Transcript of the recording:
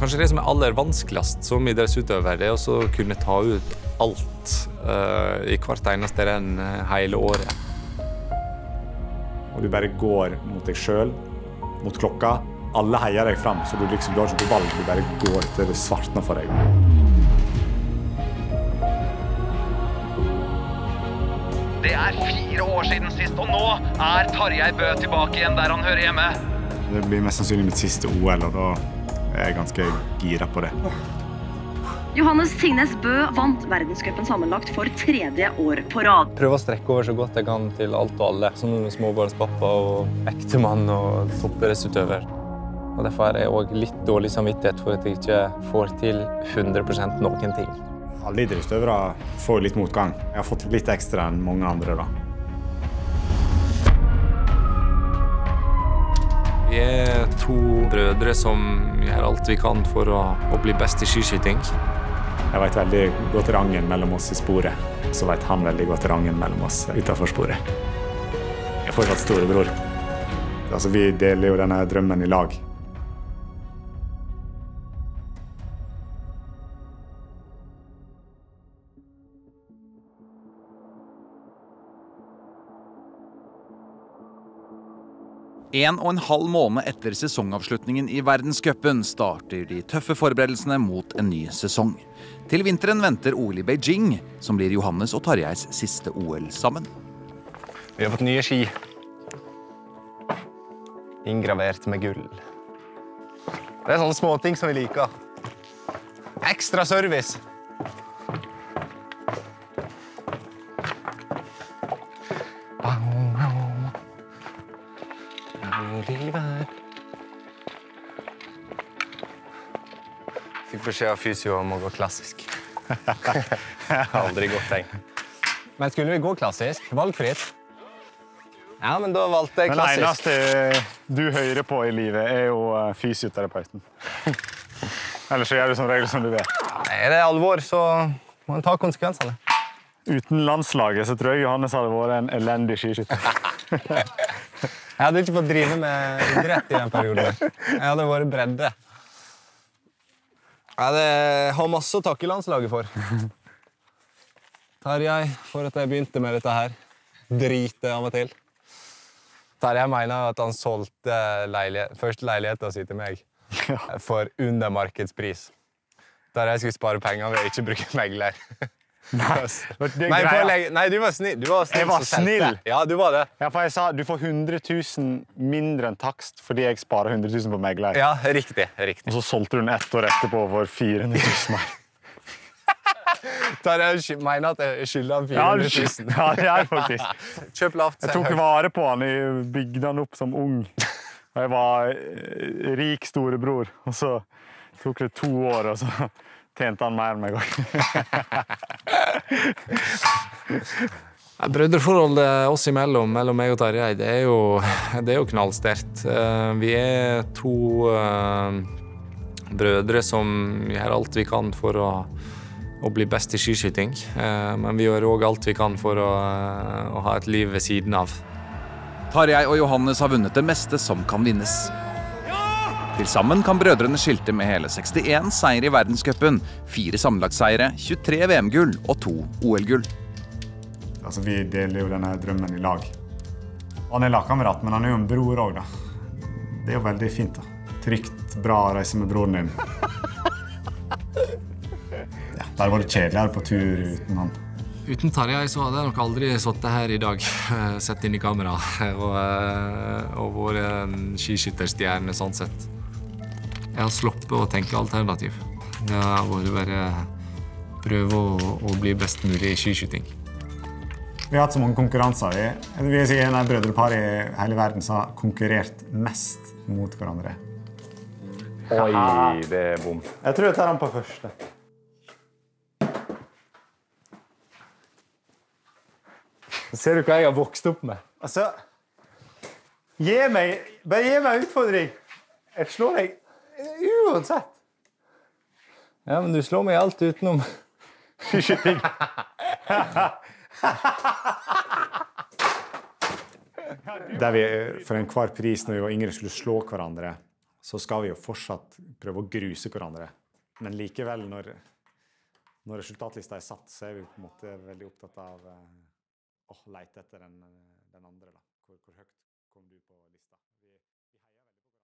Kanskje det som aller vanskeligst som idrettsutøver, det er å kunne ta ut alt i hvert eneste renn hele året. Og du bare går mot deg selv, mot klokka. Alle heier deg frem, så du har ikke noe valg, du bare går til det svartner for deg. Det 4 år siden sist, og nå Tarjei Bø tilbake igjen der han hører hjemme. Det blir mest sannsynlig mitt siste OL, og da er jeg ganske gira på det. Johannes Tingnes Bø vant verdenscupen sammenlagt for 3. år på rad. Prøver å strekke over så godt jeg kan til alt og alle, som småbarnspappa og ektemann og toppidrettsutøver. Og derfor har jeg også litt dårlig samvittighet for at jeg ikke får til 100% noen ting. Alle idrettsutøvere får litt motgang. Jeg har fått litt ekstra enn mange andre da. Vi er 2 brødre som gjør alt vi kan for å bli best i skiskyting. Jeg vet veldig godt rangen mellom oss i sporet, så vet han veldig godt rangen mellom oss utenfor sporet. Jeg er fortsatt storebror. Altså, vi deler jo denne drømmen i lag. En og en halv måned etter sesongavslutningen i verdenscupen starter de tøffe forberedelsene mot en ny sesong. Til vinteren venter OL i Beijing, som blir Johannes og Tarjeis siste OL sammen. Vi har fått nye ski. Inngravert med gull. Det er sånne små ting som vi liker. Ekstra service. Fikk beskjed av fysio om å gå klassisk. Aldri gått deg. Men skulle vi gå klassisk? Valgfritt? Ja, men da valgte jeg klassisk. Men det eneste du hører på i livet er jo fysioterapeuten. Ellers så gjør du som regel som du vet. Er det alvor, så må man ta konsekvensene. Uten landslaget så tror jeg Johannes hadde vært en elendig skiskytter. Jeg hadde ikke fått drive med idrett i den perioden. Jeg hadde vært bredde. Jeg har masse å takke landslaget for. Tarjei, for at jeg begynte med dette her. Drite av og til. Tarjei mener at han solgte første leiligheten sin til meg for under markedspris. Tarjei skulle spare penger ved å ikke bruke megler. Nei, du var snill. Jeg var snill. Ja, du var det. Ja, for jeg sa du får 100 000 mindre enn takst fordi jeg sparer 100 000 på megler. Ja, riktig. Og så solgte du den 1 år etterpå for 400 000 mer. Jeg mener at jeg skylder han 400 000. Ja, det er faktisk. Kjøp lavt. Jeg tok vare på han, jeg bygde han opp som ung. Og jeg var rik storebror. Og så tok det 2 år, og så tjente han mer enn meg også. Brødreforholdet oss imellom, mellom meg og Tarjei, det er jo knallsterkt. Vi er 2 brødre som gjør alt vi kan for å bli best i skiskyting. Men vi gjør også alt vi kan for å ha et liv ved siden av. Tarjei og Johannes har vunnet det meste som kan vinnes. Til sammen kan brødrene skilte med hele 61 seier i verdenscupen, 4 sammenlagtseiere, 23 VM-gull og 2 OL-gull. Altså, vi deler jo denne drømmen i lag. Han er lagkamerat, men han er jo en bror også, da. Det er jo veldig fint, da. Trygt, bra å reise med broren din. Ja, det hadde vært kjedeligere på tur uten han. Uten Tarjei så hadde jeg nok aldri sittet her i dag, sett inn i kamera, og vært en skiskytterstjerne sånn sett. Jeg har sluppet å tenke alternativ. Det har vært bare prøve å bli best mulig i skiskyting. Vi har hatt så mange konkurranser. Vi er sikkert en av brødrepar i hele verden som har konkurrert mest mot hverandre. Oi, det er bom. Jeg tror jeg tar den på første. Ser du hva jeg har vokst opp med? Altså, bare gi meg utfordring. Jeg slår deg uansett. Ja, men du slår meg alt utenom. Skiskyting. Der vi for enhver pris når vi var yngre skulle slå hverandre, så skal vi jo fortsatt prøve å gruse hverandre. Men likevel, når resultatlista satt, så vi på en måte veldig opptatt av å lete etter den andre. Da. Hvor høyt kom du på lista? Vi heier veldig på